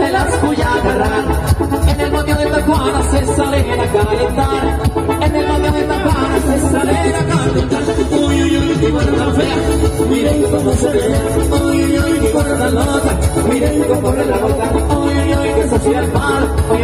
me las voy a agarrar. En el patio de Tacuara se salen a calentar. En el patio de Tacuara se salen a calentar. Uy, uy, uy, qué buena tan fea. Miren cómo se ve. Uy, uy, uy, qué buena tan loca. Miren cómo corre la boca. Uy, uy, uy, que social mal. Uy,